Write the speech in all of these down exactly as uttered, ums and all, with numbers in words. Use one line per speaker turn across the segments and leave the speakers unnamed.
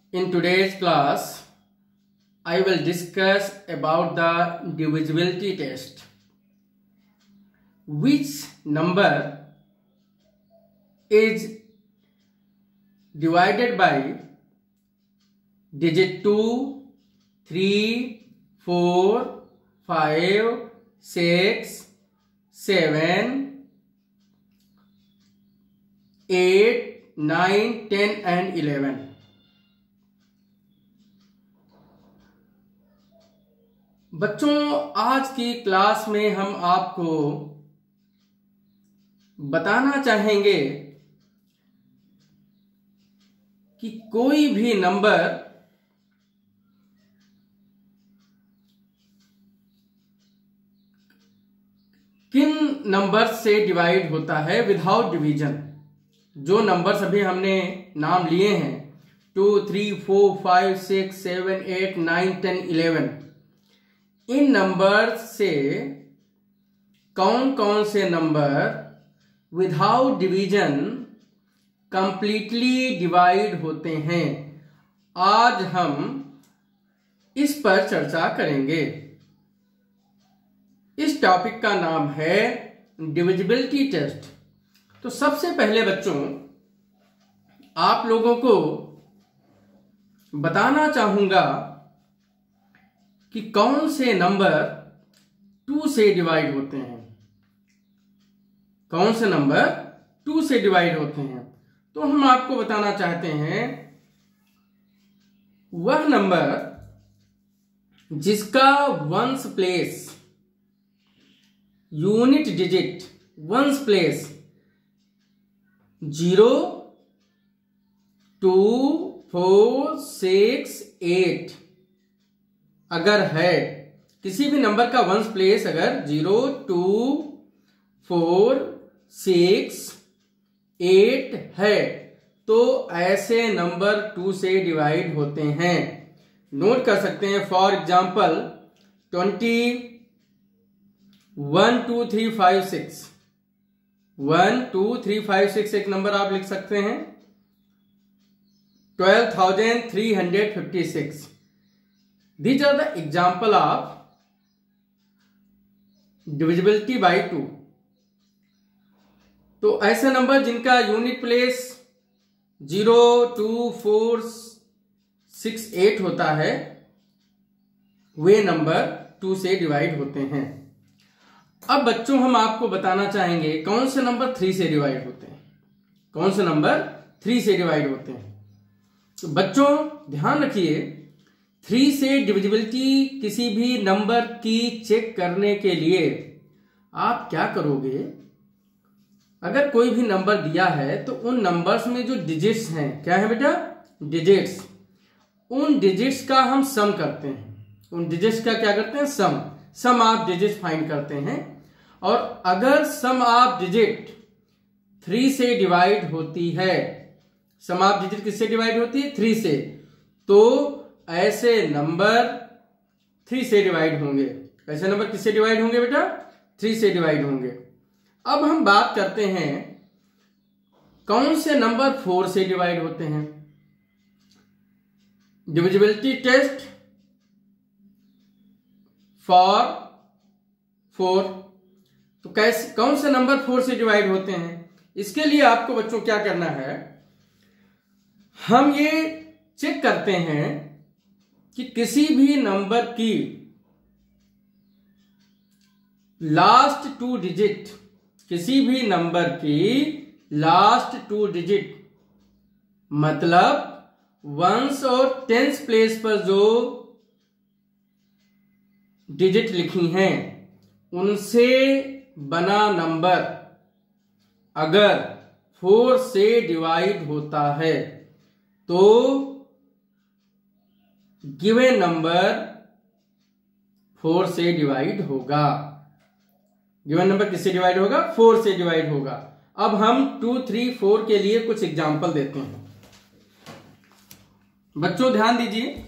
In today's class, I will discuss about the divisibility test. Which number is divided by digit two, three, four, five, six, seven, eight, nine, ten and eleven. बच्चों, आज की class में हम आपको बताना चाहेंगे कि कोई भी नंबर किन नंबर से डिवाइड होता है विदाउट डिवीजन। जो नंबर्स अभी हमने नाम लिए हैं two, three, four, five, six, seven, eight, nine, ten, eleven, इन नंबर से कौन कौन से number without division completely divide होते हैं, आज हम इस पर चर्चा करेंगे। इस टॉपिक का नाम है डिविजिबिलिटी टेस्ट। तो सबसे पहले बच्चों, आप लोगों को बताना चाहूंगा कि कौन से नंबर टू से डिवाइड होते हैं। कौन से नंबर टू से डिवाइड होते हैं, तो हम आपको बताना चाहते हैं वह नंबर जिसका ones place, unit digit ones place zero, two, four, six, eight अगर है, किसी भी नंबर का वंस प्लेस अगर zero, two, four, six, eight है, तो ऐसे नंबर टू से डिवाइड होते हैं। नोट कर सकते हैं, for example twenty, one, two, three, five, six, one, two, three, five, six एक नंबर आप लिख सकते हैं। Twelve thousand three hundred fifty six, these are the example of divisibility by two. तो ऐसे नंबर जिनका unit place zero, two, four, six, eight होता है, वे नंबर टू से डिवाइड होते हैं। अब बच्चों, हम आपको बताना चाहेंगे कौन से नंबर थ्री से डिवाइड होते हैं। कौन से नंबर थ्री से डिवाइड होते हैं। तो बच्चों ध्यान रखिए, थ्री से डिविजिबिलिटी किसी भी नंबर की चेक करने के लिए आप क्या करोगे, अगर कोई भी नंबर दिया है तो उन नंबर्स में जो डिजिट्स हैं, क्या है बेटा, डिजिट्स, उन डिजिट्स का हम सम करते हैं। उन डिजिट्स का क्या करते हैं, sum sum of digits find करते हैं। और अगर सम ऑफ डिजिट थ्री से डिवाइड होती है, सम ऑफ डिजिट किससे डिवाइड होती है, थ्री से, तो ऐसे नंबर थ्री से डिवाइड होंगे। ऐसे नंबर किससे डिवाइड होंगे बेटा, थ्री से डिवाइड होंगे। अब हम बात करते हैं कौन से नंबर फोर से डिवाइड होते हैं। Divisibility test for four. तो कैसे, कौन से नंबर फोर से डिवाइड होते हैं, इसके लिए आपको बच्चों क्या करना है, हम ये चेक करते हैं कि किसी भी नंबर की लास्ट टू डिजिट, किसी भी नंबर की लास्ट टू डिजिट, मतलब वंस और टेंस प्लेस पर जो डिजिट लिखी हैं, उनसे बना नंबर अगर फोर से डिवाइड होता है, तो गिवन नंबर फोर से डिवाइड होगा। गिवन नंबर किससे डिवाइड होगा, फोर से डिवाइड होगा। अब हम टू, थ्री, फोर के लिए कुछ एग्जाम्पल देते हैं। बच्चों ध्यान दीजिए,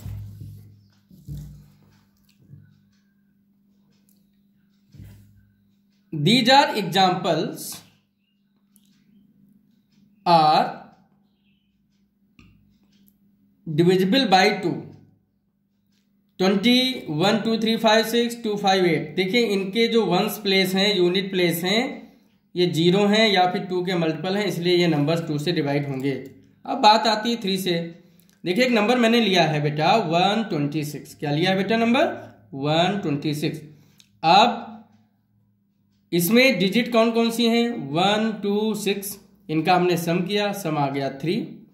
these are examples are divisible by two, twenty, one, two, three, five, six, two, five, eight. देखिए इनके जो वंस प्लेस हैं, यूनिट प्लेस हैं, ये जीरो हैं या फिर टू के मल्टीपल हैं, इसलिए ये नंबर्स टू से डिवाइड होंगे। अब बात आती है थ्री से। देखिए एक नंबर मैंने लिया है बेटा वन ट्वेंटी सिक्स। क्या लिया है बेटा नंबर वन ट्वेंटी सिक्स। अब इसमें डिजिट कौन कौन सी हैं, वन, टू, सिक्स, इनका हमने सम किया, सम आ गया थ्री।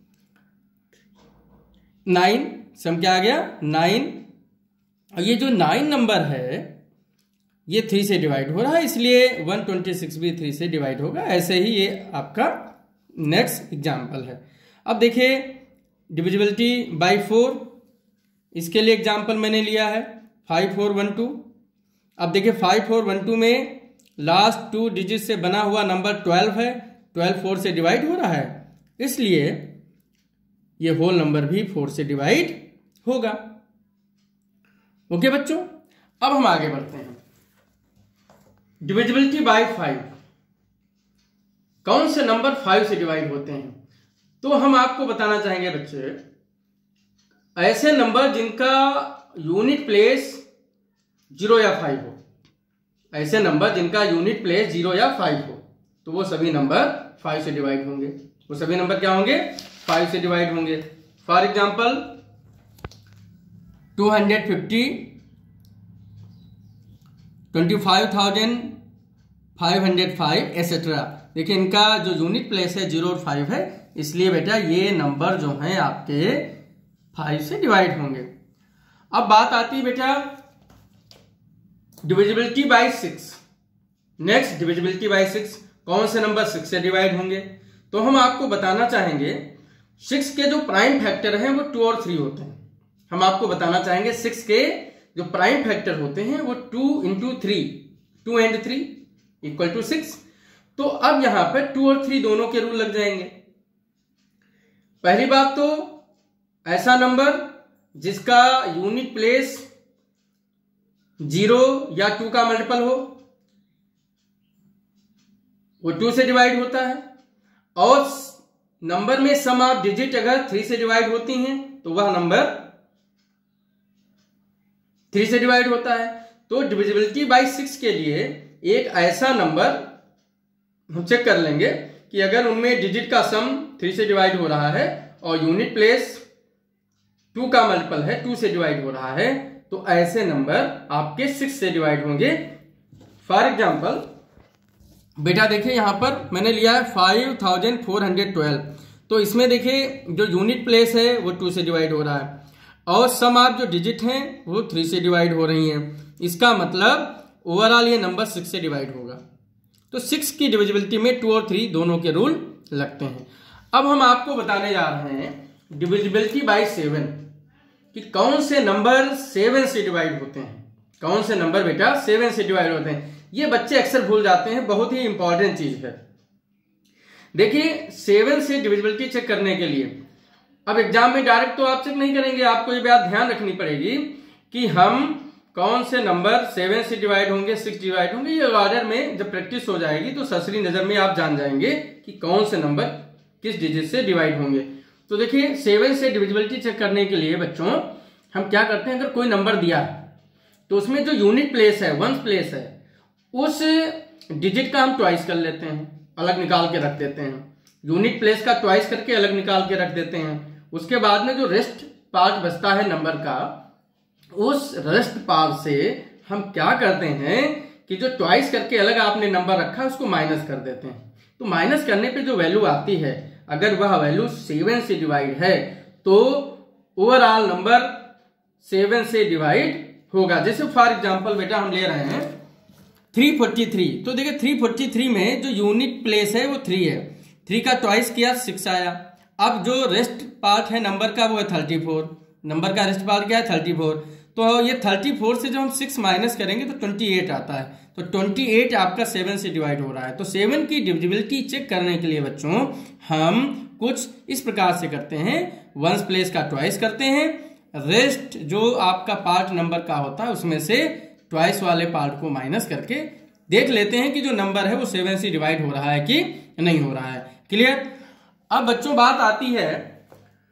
नाइन, सम क्या आ गया नाइन। और ये जो नाइन नंबर है ये थ्री से डिवाइड हो रहा है, इसलिए वन ट्वेंटी सिक्स भी थ्री से डिवाइड होगा। ऐसे ही ये आपका नेक्स्ट एग्जाम्पल है। अब देखिए डिविजिबिलिटी बाय फोर, इसके लिए एग्जाम्पल मैंने लिया है फाइव फोर वन टू। अब देखिए फाइव फोर वन टू में लास्ट टू डिजिट से बना हुआ नंबर ट्वेल्व है, ट्वेल्व फोर से डिवाइड हो रहा है, इसलिए ये होल नंबर भी फोर से डिवाइड होगा। ओके बच्चों, अब हम आगे बढ़ते हैं। डिविजिबिलिटी बाय फाइव, कौन से नंबर फाइव से डिवाइड होते हैं? तो हम आपको बताना चाहेंगे बच्चे, ऐसे नंबर जिनका यूनिट प्लेस जीरो या फाइव हो, ऐसे नंबर जिनका यूनिट प्लेस जीरो या फाइव हो, तो वो सभी नंबर फाइव से डिवाइड होंगे। वो सभी नंबर क्या होंगे? फाइव से डिवाइड होंगे। For example two hundred fifty, twenty five thousand five hundred five etcetera. देखिए इनका जो यूनिट प्लेस है जीरो और फाइव है, इसलिए बेटा ये नंबर जो हैं आपके फाइव से डिवाइड होंगे। अब बात आती है बेटा divisibility by six. Next divisibility by six, कौन से नंबर सिक्स से डिवाइड होंगे? तो हम आपको बताना चाहेंगे सिक्स के जो प्राइम फैक्टर हैं वो टू और थ्री होते हैं। हम आपको बताना चाहेंगे सिक्स के जो प्राइम फैक्टर होते हैं वो two into three, two and three equal to six. तो अब यहां पर टू और थ्री दोनों के रूल लग जाएंगे। पहली बात तो ऐसा नंबर जिसका यूनिट प्लेस जीरो या टू का मल्टीपल हो वो टू से डिवाइड होता है, और नंबर में सम ऑफ डिजिट अगर थ्री से डिवाइड होती हैं तो वह नंबर थ्री से डिवाइड होता है। तो डिविजिबिलिटी बाय सिक्स के लिए एक ऐसा नंबर हम चेक कर लेंगे कि अगर उनमें डिजिट का सम थ्री से डिवाइड हो रहा है और यूनिट प्लेस टू का मल्टीपल है, टू से डिवाइड हो रहा है, तो ऐसे नंबर आपके सिक्स से डिवाइड होंगे। फॉर एग्जाम्पल बेटा देखिए यहां पर मैंने लिया है five thousand four hundred twelve. तो इसमें देखिए जो यूनिट प्लेस है वो टू से डिवाइड हो रहा है और सम ऑफ जो डिजिट हैं वो थ्री से डिवाइड हो रही हैं। इसका मतलब ओवरऑल ये नंबर सिक्स से डिवाइड होगा। तो सिक्स की डिविजिबिलिटी में टू और थ्री दोनों के रूल लगते हैं। अब हम आपको बताने जा रहे हैं डिविजिबिलिटी बाय सेवन, कि कौन से नंबर सेवन से डिवाइड होते हैं। कौन से नंबर बेटा सेवन से डिवाइड होते हैं? ये बच्चे अक्सर भूल जाते हैं, बहुत ही इंपॉर्टेंट चीज है। देखिए सेवन से डिविजिबिलिटी चेक करने के लिए अब एग्जाम में डायरेक्ट तो आप चेक नहीं करेंगे, आपको ये बात ध्यान रखनी पड़ेगी कि हम कौन से नंबर सेवन से डिवाइड होंगे, सिक्स डिवाइड होंगे, ये ऑर्डर में जब प्रैक्टिस हो जाएगी तो सरसरी नजर में आप जान जाएंगे कि कौन से नंबर किस डिजिट से डिवाइड होंगे। तो देखिए सेवन से डिविजिबिलिटी चेक करने के लिए बच्चों हम क्या करते हैं, अगर कोई नंबर दिया है तो उसमें जो यूनिट प्लेस है, वंस प्लेस है, उस डिजिट का हम ट्वाइस कर लेते हैं, अलग निकाल के रख देते हैं। यूनिट प्लेस का ट्वाइस करके अलग निकाल के रख देते हैं। उसके बाद में जो रेस्ट पार्ट बचता है नंबर का, उस रेस्ट पार्ट से हम क्या करते हैं कि जो ट्वाइस करके अलग आपने नंबर रखा है उसको माइनस कर देते हैं। तो माइनस करने पे जो वैल्यू आती है, अगर वह वैल्यू सेवन से डिवाइड है तो ओवरऑल नंबर सेवन से डिवाइड होगा। जैसे फॉर एग्जांपल बेटा हम ले रहे हैं थ्री फोर्टी थ्री। तो देखिए थ्री फोर्टी थ्री में जो यूनिट प्लेस है वो थ्री है, थ्री का ट्वाइस किया सिक्स आया। अब जो रेस्ट पार्ट है नंबर का वो है थर्टी फोर, नंबर का रेस्ट पार्ट क्या है थर्टी फोर। तो ये थर्टी फोर से जब हम सिक्स माइनस करेंगे तो ट्वेंटी एट आता है। तो ट्वेंटी एट आपका सेवन से डिवाइड हो रहा है। तो सेवन की डिविजिबिलिटी चेक करने के लिए बच्चों हम कुछ इस प्रकार से करते हैं, वंस प्लेस का ट्वाइस करते हैं, रेस्ट जो आपका पार्ट नंबर का होता है उसमें से ट्वाइस वाले पार्ट को माइनस करके देख लेते हैं कि जो नंबर है वो सेवन से डिवाइड हो रहा है कि नहीं हो रहा है। क्लियर? अब बच्चों बात आती है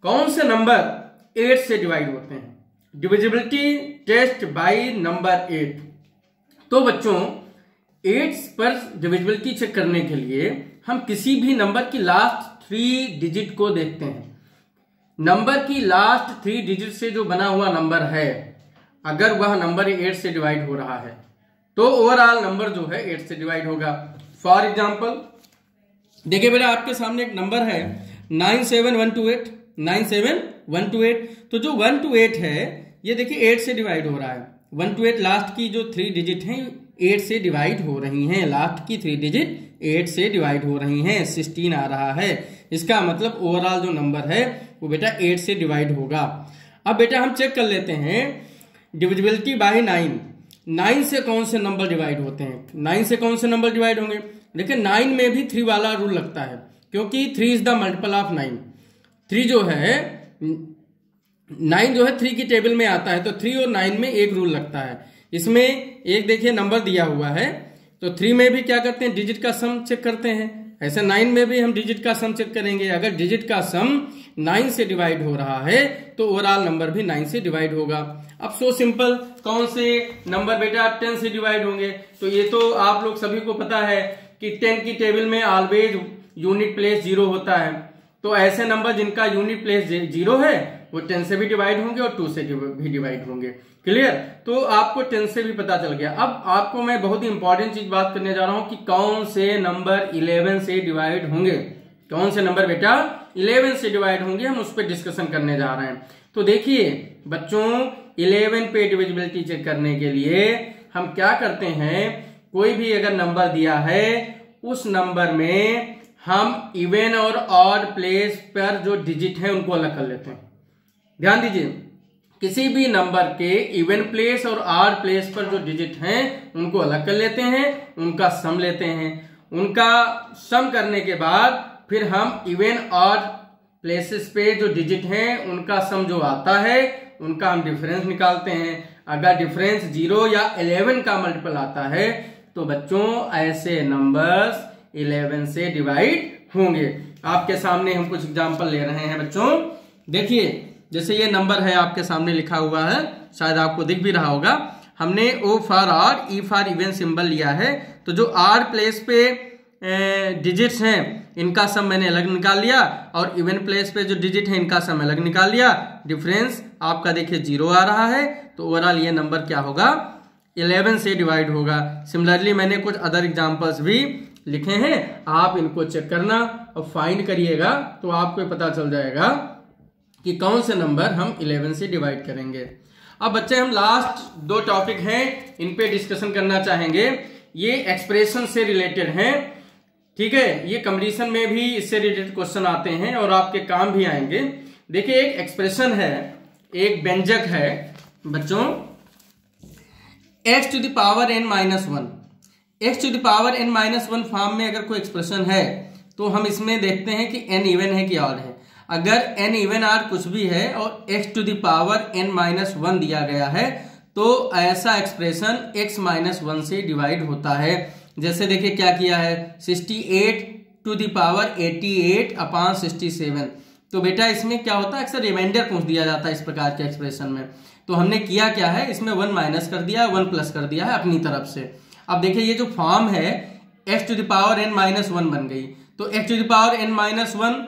कौन से नंबर एट से डिवाइड होते हैं? Divisibility test by number eight. तो बच्चों एट पर डिविजिबिलिटी चेक करने के लिए हम किसी भी नंबर की लास्ट थ्री डिजिट को देखते हैं। नंबर की लास्ट थ्री डिजिट से जो बना हुआ नंबर है, अगर वह नंबर एट से डिवाइड हो रहा है तो ओवरऑल नंबर जो है एट से डिवाइड होगा। फॉर एग्जाम्पल देखिए बेटा, आपके सामने एक नंबर है nine seven one two eight, nine seven one two eight. तो जो वन टू एट है ये देखिए एट से डिवाइड हो रहा है। वन टू एट लास्ट की जो थ्री डिजिट हैं एट से डिवाइड हो रही हैं। लास्ट की थ्री डिजिट एट से डिवाइड हो रही हैं। सिक्सटीन आ रहा है। इसका मतलब ओवरऑल जो नंबर है वो बेटा एट से डिवाइड होगा। अब बेटा हम चेक कर लेते हैं डिविजिबिलिटी बाय नाइन। नाइन से कौन से नंबर डिवाइड होते हैं? नाइन से कौन से नंबर डिवाइड होंगे? देखिए नाइन में भी थ्री वाला रूल लगता है, क्योंकि three is the multiple of nine. Three जो है नाइन जो है थ्री की टेबल में आता है, तो थ्री और नाइन में एक रूल लगता है। इसमें एक देखिए नंबर दिया हुआ है, तो थ्री में भी क्या करते हैं डिजिट का सम चेक करते हैं। ऐसे नाइन में भी हम डिजिट का सम चेक करेंगे। अगर डिजिट का सम नाइन से डिवाइड हो रहा है तो ओवरऑल नंबर भी नाइन से डिवाइड होगा। अब सो सिंपल, कौन से नंबर बेटा टेन से डिवाइड होंगे? तो ये तो आप लोग सभी को पता है कि टेन की टेबल में ऑलवेज यूनिट प्लेस जीरो होता है। तो ऐसे नंबर जिनका यूनिट प्लेस जीरो है वो टेन से भी डिवाइड होंगे और टू से भी डिवाइड होंगे। क्लियर? तो आपको टेन से भी पता चल गया। अब आपको मैं बहुत ही इंपॉर्टेंट चीज बात करने जा रहा हूं कि कौन से नंबर इलेवन से डिवाइड होंगे। कौन से नंबर बेटा इलेवन से डिवाइड होंगे, हम उस पर डिस्कशन करने जा रहे हैं। तो देखिए बच्चों, इलेवन पे डिविजिबिलिटी चेक करने के लिए हम क्या करते हैं, कोई भी अगर नंबर दिया है उस नंबर में हम इवन और ऑड प्लेस पर जो डिजिट है उनको अलग कर लेते हैं। ध्यान दीजिए, किसी भी नंबर के इवन प्लेस और ऑड प्लेस पर जो डिजिट हैं उनको अलग कर लेते हैं, उनका सम लेते हैं। उनका सम करने के बाद फिर हम इवन ऑड प्लेसेस पे जो डिजिट हैं उनका सम जो आता है उनका हम डिफरेंस निकालते हैं। अगर डिफरेंस जीरो या इलेवन का मल्टीपल आता है तो बच्चों ऐसे नंबर्स इलेवन से डिवाइड होंगे। आपके सामने हम कुछ एग्जांपल ले रहे हैं बच्चों। देखिए जैसे ये नंबर है आपके सामने लिखा हुआ है, शायद आपको दिख भी रहा होगा। हमने O for R, E for even symbol लिया है। तो जो आर प्लेस पे डिजिट्स हैं इनका सम मैंने अलग निकाल लिया और इवन प्लेस पे जो डिजिट है इनका सम अलग निकाल लिया। डिफरेंस आपका देखिए जीरो आ रहा है, तो ओवरऑल ये नंबर क्या होगा, इलेवन से डिवाइड होगा। सिमिलरली मैंने कुछ अदर एग्जांपल्स भी लिखे हैं, आप इनको चेक करना और फाइंड करिएगा तो आपको पता चल जाएगा कि कौन से नंबर हम इलेवन से डिवाइड करेंगे। अब बच्चे हम लास्ट दो टॉपिक हैं इन पे डिस्कशन करना चाहेंगे। ये एक्सप्रेशन से रिलेटेड हैं, ठीक है। ये कंपटीशन में भी इससे रिलेटेड क्वेश्चन आते हैं और आपके काम भी आएंगे। देखिए एक एक्सप्रेशन है, एक व्यंजक है बच्चों, x to the power n minus one. X to the power n minus one form में अगर कोई एक्सप्रेशन है तो हम इसमें देखते हैं कि एन इवन है कि ऑड है। अगर एन इवन आर कुछ भी है और x to the power n minus one दिया गया है तो ऐसा एक्सप्रेशन एक्स माइनस वन से डिवाइड होता है। जैसे देखिए क्या किया है, sixty eight to the power eighty eight upon sixty seven. तो बेटा इसमें क्या होता है, अक्सर रिमाइंडर पूछ दिया जाता है इस प्रकार के एक्सप्रेशन में। तो हमने किया क्या है, इसमें वन माइनस कर दिया, वन प्लस कर दिया है अपनी तरफ से। अब देखिए ये जो फॉर्म है x to the power n minus one बन गई। तो x to the power n minus one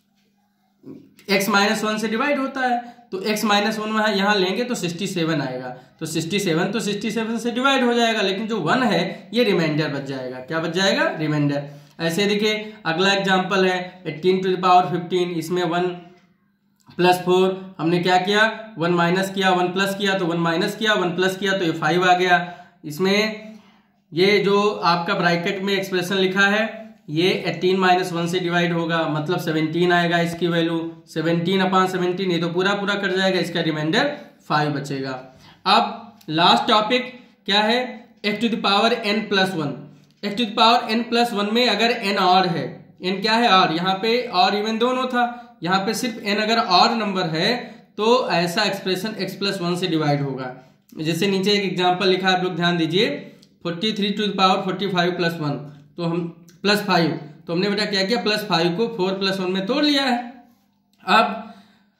x minus one से डिवाइड होता है, तो x माइनस वन यहाँ लेंगे तो सिक्सटी सेवन आएगा। तो सिक्सटी सेवन तो सिक्सटी सेवन से डिवाइड हो जाएगा, लेकिन जो वन है ये रिमाइंडर बच जाएगा। क्या बच जाएगा, रिमाइंडर। ऐसे देखिए अगला एग्जांपल है eighteen to the power fifteen. इसमें वन प्लस फोर, हमने क्या किया, वन माइनस किया, वन प्लस किया तो वन माइनस किया, वन प्लस किया तो ये फाइव आ गया। इसमें ये जो आपका ब्रैकेट में एक्सप्रेशन लिखा है ये एटीन माइनस वन से डिवाइड होगा, मतलब सेवनटीन आएगा इसकी वैल्यू। सेवनटीन अपॉन सेवनटीन ये तो पूरा पूरा कट जाएगा, इसका रिमाइंडर फाइव बचेगा। अब लास्ट टॉपिक क्या है, x to the power n plus one. X to the power n plus one में अगर एन ऑड है, एन क्या है ऑड, यहाँ पे और इवन दोनों था, यहाँ पे सिर्फ एन अगर ऑड नंबर है तो ऐसा एक्सप्रेशन एक्स प्लस वन से डिवाइड होगा। जैसे नीचे एक एग्जाम्पल लिखा है, आप लोग ध्यान दीजिए, forty three to the power forty five plus one, तो हम प्लस फाइव, तो हमने बेटा क्या किया, प्लस फाइव को फोर प्लस वन में तोड़ लिया है। अब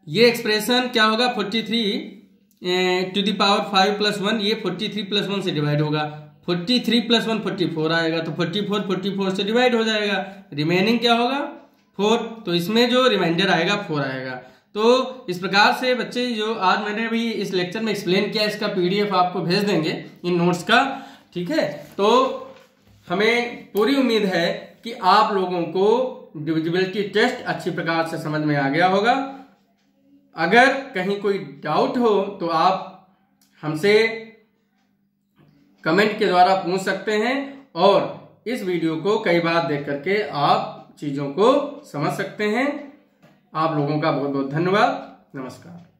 ये एक्सप्रेशन क्या होगा, forty three to the power five plus one, ये फोर्टी थ्री प्लस वन से डिवाइड होगा, forty three plus one forty four आएगा, तो फोर्टी फोर फोर्टी फोर से डिवाइड हो जाएगा, रिमेनिंग क्या होगा फोर, तो इसमें जो रिमाइंडर आएगा फोर आएगा। तो इस प्रकार से बच्चे जो आज मैंने अभी इस लेक्चर में एक्सप्लेन किया, इसका पीडीएफ आपको भेज देंगे इन नोट्स का, ठीक है। तो हमें पूरी उम्मीद है कि आप लोगों को डिविजिबिलिटी टेस्ट अच्छी प्रकार से समझ में आ गया होगा। अगर कहीं कोई डाउट हो तो आप हमसे कमेंट के द्वारा पूछ सकते हैं, और इस वीडियो को कई बार देख करके आप चीजों को समझ सकते हैं। आप लोगों का बहुत बहुत धन्यवाद। नमस्कार।